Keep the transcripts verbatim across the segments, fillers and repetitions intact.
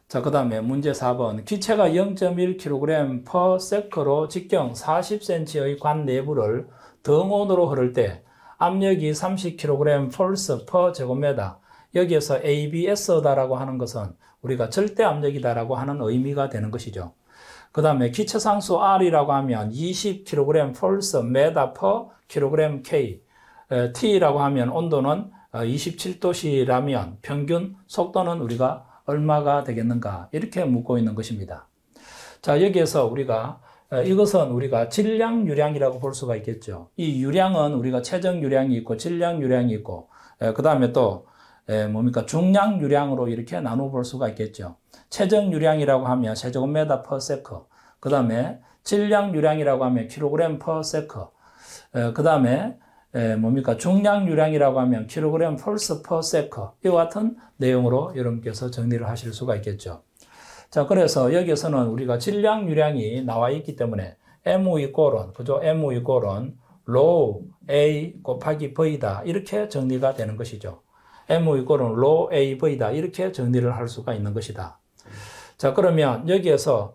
자, 그 다음에 문제 사 번. 기체가 영 점 일 킬로그램 per sec로 직경 사십 센티미터의 관 내부를 등온으로 흐를 때 압력이 삼십 킬로그램 펄스 per 제곱미터. 여기에서 에이비에스다라고 하는 것은 우리가 절대 압력이다라고 하는 의미가 되는 것이죠. 그 다음에 기체 상수 R이라고 하면 이십 킬로그램 펄스 메다 per 킬로그램 K. T라고 하면 온도는 이십칠 도씨라면 평균 속도는 우리가 얼마가 되겠는가 이렇게 묻고 있는 것입니다. 자, 여기에서 우리가 이것은 우리가 질량 유량이라고 볼 수가 있겠죠. 이 유량은 우리가 최적 유량이 있고 질량 유량이 있고 그 다음에 또 뭡니까 중량 유량으로 이렇게 나누어 볼 수가 있겠죠. 최적 유량이라고 하면 세제곱미터 per 세컨, 그 다음에 질량 유량이라고 하면 킬로그램 per 세컨, 그 다음에 뭡니까 중량 유량이라고 하면 킬로그램 펄스 per 세컨. 이와 같은 내용으로 여러분께서 정리를 하실 수가 있겠죠. 자, 그래서 여기에서는 우리가 질량 유량이 나와 있기 때문에 엠 이꼴은 그죠? 엠 이꼴은 rho A 곱하기 V다 이렇게 정리가 되는 것이죠. 엠 이꼴은 rho A V다 이렇게 정리를 할 수가 있는 것이다. 자, 그러면 여기에서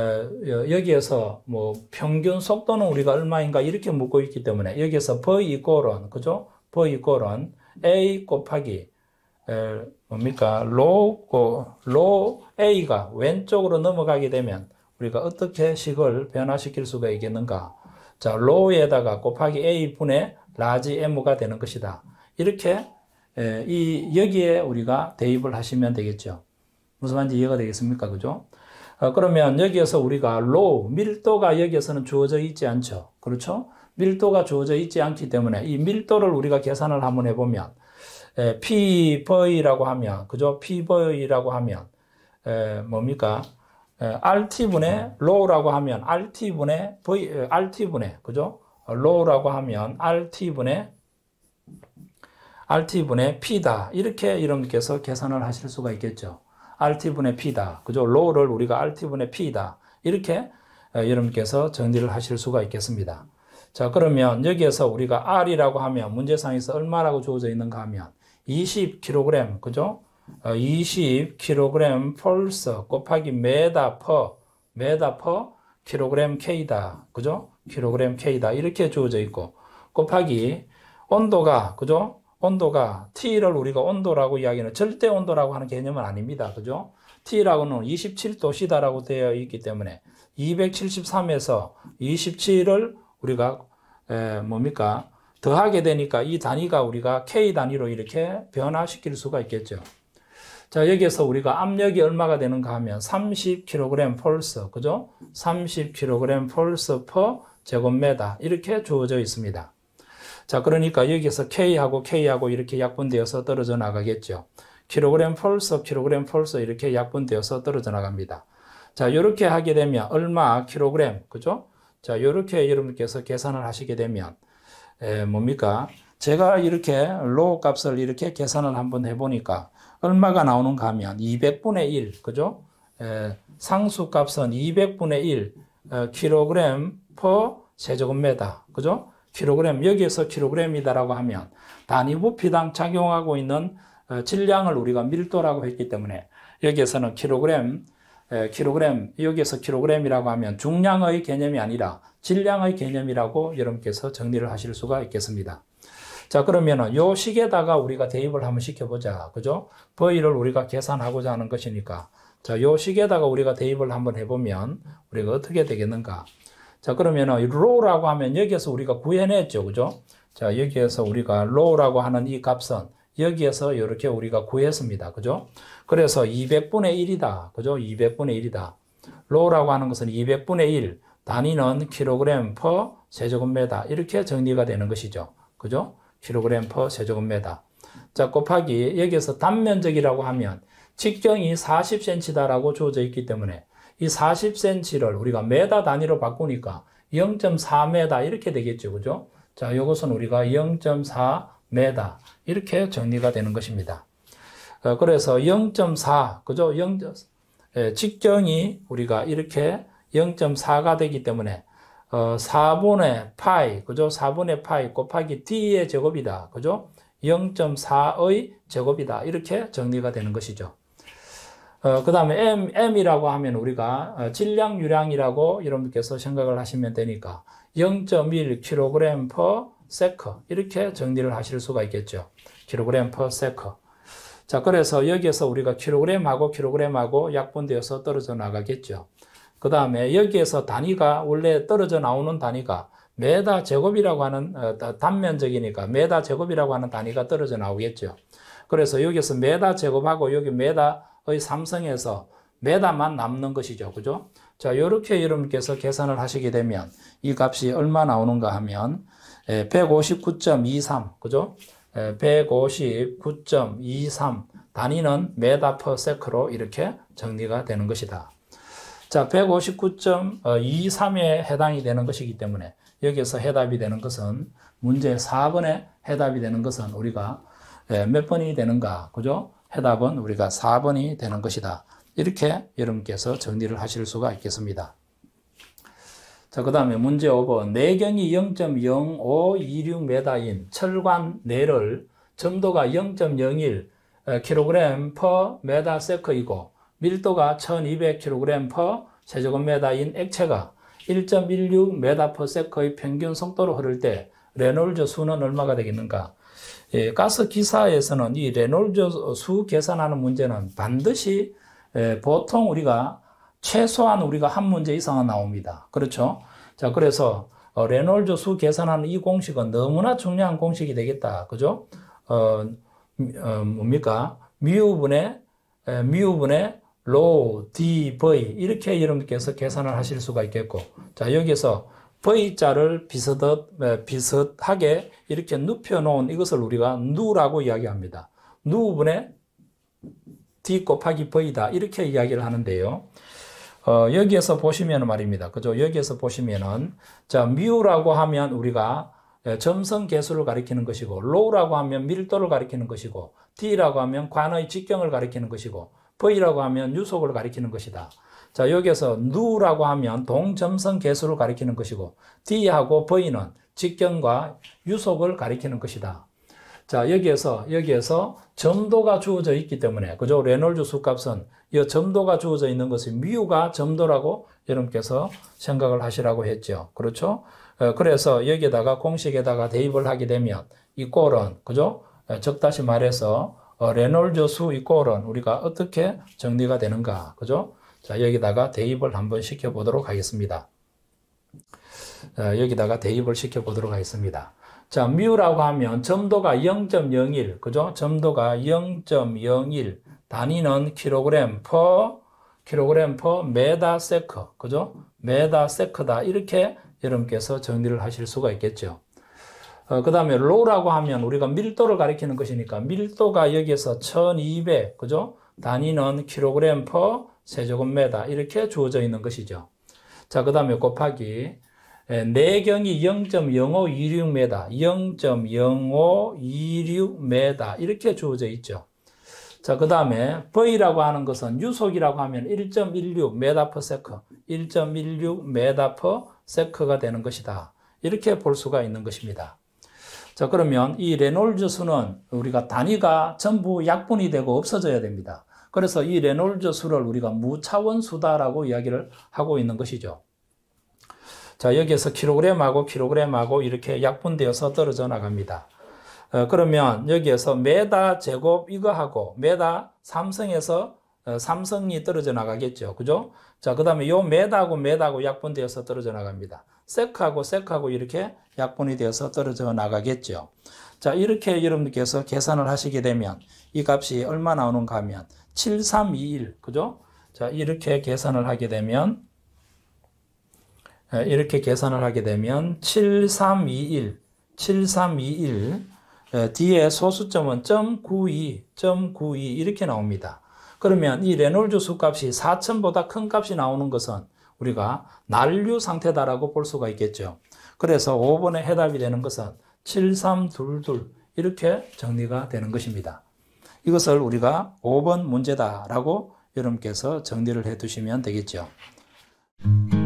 에, 여기에서 뭐 평균 속도는 우리가 얼마인가 이렇게 묻고 있기 때문에 여기에서 V 이꼴은 그죠? V 이꼴은 A 곱하기 에, 뭡니까? rho, rho A가 왼쪽으로 넘어가게 되면 우리가 어떻게 식을 변화시킬 수가 있겠는가? 자, rho에다가 곱하기 A 분의 라지 M가 되는 것이다. 이렇게 에, 이 여기에 우리가 대입을 하시면 되겠죠. 무슨 말인지 이해가 되겠습니까? 그죠? 어, 그러면 여기에서 우리가 rho, 밀도가 여기에서는 주어져 있지 않죠. 그렇죠? 밀도가 주어져 있지 않기 때문에 이 밀도를 우리가 계산을 한번 해보면 에, PV라고 하면 그죠? PV라고 하면 에, 뭡니까? 에, Rt분의 rho라고 하면 Rt분의 V, 에, Rt분의 그죠? rho라고 하면 Rt분의 Rt분의 P다. 이렇게 여러분께서 계산을 하실 수가 있겠죠. Rt분의 P다. 그죠? rho를 우리가 Rt분의 P다. 이렇게 여러분께서 정리를 하실 수가 있겠습니다. 자, 그러면 여기에서 우리가 R이라고 하면 문제상에서 얼마라고 주어져 있는가 하면 이십 킬로그램, 그죠? 이십 킬로그램 펄스 곱하기 메다 퍼, 메다 퍼 킬로그램 K다. 그죠? 킬로그램 K다. 이렇게 주어져 있고 곱하기 온도가, 그죠? 온도가 T를 우리가 온도라고 이야기하는 절대 온도라고 하는 개념은 아닙니다. 그죠? T라고는 이십칠 도씨다라고 되어 있기 때문에 이백칠십삼에서 이십칠을 우리가 에, 뭡니까? 더하게 되니까 이 단위가 우리가 K 단위로 이렇게 변화시킬 수가 있겠죠. 자, 여기에서 우리가 압력이 얼마가 되는가 하면 삼십 킬로그램 펄스, 그죠? 삼십 킬로그램 펄스 per 제곱미터 이렇게 주어져 있습니다. 자, 그러니까 여기서 K하고 K하고 이렇게 약분되어서 떨어져 나가겠죠. 킬로그램 펄스, 킬로그램 펄스 이렇게 약분되어서 떨어져 나갑니다. 자, 이렇게 하게 되면 얼마 킬로그램, 그죠? 자, 이렇게 여러분께서 계산을 하시게 되면 에, 뭡니까? 제가 이렇게 rho 값을 이렇게 계산을 한번 해보니까 얼마가 나오는가 하면 이백분의 일, 그죠? 에, 상수 값은 이백분의 일 에, 킬로그램 per 세제곱미터, 그죠? 킬로그램, 여기에서 킬로그램이다라고 하면 단위 부피당 작용하고 있는 질량을 우리가 밀도라고 했기 때문에 여기에서는 킬로그램, 에, 킬로그램, 여기에서 킬로그램이라고 하면 중량의 개념이 아니라 질량의 개념이라고 여러분께서 정리를 하실 수가 있겠습니다. 자, 그러면은 요 식에다가 우리가 대입을 한번 시켜보자. 그죠? V를 우리가 계산하고자 하는 것이니까. 자, 요 식에다가 우리가 대입을 한번 해보면 우리가 어떻게 되겠는가? 자, 그러면은 rho라고 하면 여기에서 우리가 구해냈죠. 그죠? 자, 여기에서 우리가 rho라고 하는 이 값은 여기에서 이렇게 우리가 구했습니다. 그죠? 그래서 이백분의 일이다. 그죠? 이백분의 일이다. rho라고 하는 것은 이백분의 일, 단위는 킬로그램 per 세제곱미터 이렇게 정리가 되는 것이죠. 그죠? 킬로그램 per 세제곱미터. 자, 곱하기 여기에서 단면적이라고 하면 직경이 사십 센티미터다라고 주어져 있기 때문에 이 사십 센티미터를 우리가 메다 단위로 바꾸니까 영 점 사 미터 이렇게 되겠죠. 그죠? 자, 이것은 우리가 영 점 사 미터 이렇게 정리가 되는 것입니다. 어, 그래서 영 점 사, 그죠? 영, 예, 직경이 우리가 이렇게 영 점 사가 되기 때문에 어, 사분의 파이, 그죠? 사분의 파이 곱하기 D의 제곱이다. 그죠? 영 점 사의 제곱이다. 이렇게 정리가 되는 것이죠. 어, 그 다음에 M, M이라고 하면 우리가 질량 유량이라고 여러분께서 생각을 하시면 되니까 영 점 일 킬로그램 per sec 이렇게 정리를 하실 수가 있겠죠. 킬로그램 per sec. 자, 그래서 여기에서 우리가 킬로그램하고 킬로그램하고 약분되어서 떨어져 나가겠죠. 그 다음에 여기에서 단위가 원래 떨어져 나오는 단위가 메다 제곱이라고 하는 어, 단면적이니까 메다 제곱이라고 하는 단위가 떨어져 나오겠죠. 그래서 여기서 메다 제곱하고 여기 메다의 삼성에서 메다만 남는 것이죠. 그죠? 자, 이렇게 여러분께서 계산을 하시게 되면 이 값이 얼마 나오는가 하면 백오십구 점 이삼, 그죠? 백오십구 점 이삼 단위는 메다 퍼 세크로 이렇게 정리가 되는 것이다. 자, 백오십구 점 이삼에 해당이 되는 것이기 때문에 여기서 해답이 되는 것은 문제 사 번에 해답이 되는 것은 우리가 몇 번이 되는가? 그죠? 해답은 우리가 사 번이 되는 것이다. 이렇게 여러분께서 정리를 하실 수가 있겠습니다. 자, 그 다음에 문제 오 번. 내경이 영 점 영오이육 미터인 철관 내를 점도가 영 점 영일 킬로그램 per 메타세크이고 밀도가 천이백 킬로그램 per 세제곱미터인 액체가 일 점 일육 미터 per sec의 평균 속도로 흐를 때 레놀즈 수는 얼마가 되겠는가? 예, 가스 기사에서는 이 레놀즈 수 계산하는 문제는 반드시 예, 보통 우리가 최소한 우리가 한 문제 이상은 나옵니다. 그렇죠? 자, 그래서 어, 레놀즈 수 계산하는 이 공식은 너무나 중요한 공식이 되겠다. 그죠? 어, 어 뭡니까? 미우분의 에, 미우분의 로, 디, V 이렇게 여러분께서 계산을 하실 수가 있겠고, 자, 여기서 V자를 비슷, 비슷하게 이렇게 눕혀 놓은 이것을 우리가 누라고 이야기합니다. 누분의 D 곱하기 V다 이렇게 이야기를 하는데요. 어, 여기에서 보시면 말입니다. 그죠? 여기에서 보시면은 자, 미우라고 하면 우리가 점성 개수를 가리키는 것이고, 로우라고 하면 밀도를 가리키는 것이고, D라고 하면 관의 직경을 가리키는 것이고, V라고 하면 유속을 가리키는 것이다. 자, 여기에서 누라고 하면 동점성 개수를 가리키는 것이고, D하고 V는 직경과 유속을 가리키는 것이다. 자, 여기에서, 여기에서 점도가 주어져 있기 때문에, 그죠? 레놀즈 수값은 이 점도가 주어져 있는 것이 미우가 점도라고 여러분께서 생각을 하시라고 했죠. 그렇죠? 그래서 여기에다가 공식에다가 대입을 하게 되면 이 꼴은, 그죠? 즉, 다시 말해서 레놀즈 수 이꼴은 우리가 어떻게 정리가 되는가, 그죠? 자, 여기다가 대입을 한번 시켜보도록 하겠습니다. 자, 여기다가 대입을 시켜보도록 하겠습니다. 자, 미우라고 하면 점도가 영 점 영일, 그죠? 점도가 영 점 영일, 단위는 킬로그램 퍼, 킬로그램 퍼 메타세크, 그죠? 메타세크다. 이렇게 여러분께서 정리를 하실 수가 있겠죠. 어, 그 다음에 로라고 하면 우리가 밀도를 가리키는 것이니까 밀도가 여기에서 천이백, 그죠? 단위는 킬로그램 퍼 세제곱미터 이렇게 주어져 있는 것이죠. 자, 그 다음에 곱하기 내경이 영 점 영오이육 미터, 영 점 영오이육 미터 이렇게 주어져 있죠. 자, 그 다음에 V라고 하는 것은 유속이라고 하면 일 점 일육 미터 per sec, 일 점 일육 미터 per sec가 되는 것이다. 이렇게 볼 수가 있는 것입니다. 자, 그러면 이 레놀즈 수는 우리가 단위가 전부 약분이 되고 없어져야 됩니다. 그래서 이 레놀즈 수를 우리가 무차원 수다라고 이야기를 하고 있는 것이죠. 자, 여기에서 킬로그램하고 킬로그램하고 이렇게 약분되어서 떨어져 나갑니다. 어, 그러면 여기에서 메다 제곱 이거하고 메다 삼성에서 어, 삼성이 떨어져 나가겠죠. 그죠? 자, 그 다음에 요 메다하고 메다하고 약분되어서 떨어져 나갑니다. 세크하고 세크하고 이렇게 약분이 되어서 떨어져 나가겠죠. 자, 이렇게 여러분께서 계산을 하시게 되면 이 값이 얼마 나오는가 하면 칠삼이일, 그죠? 자, 이렇게 계산을 하게 되면 이렇게 계산을 하게 되면 칠삼이일, 칠삼이일 뒤에 소수점은 점 구이, 점 구이 이렇게 나옵니다. 그러면 이 레놀즈 수값이 사천보다 큰 값이 나오는 것은 우리가 난류 상태다라고 볼 수가 있겠죠. 그래서 오 번의 해답이 되는 것은 칠삼이이 이렇게 정리가 되는 것입니다. 이것을 우리가 오 번 문제다라고 여러분께서 정리를 해 두시면 되겠죠.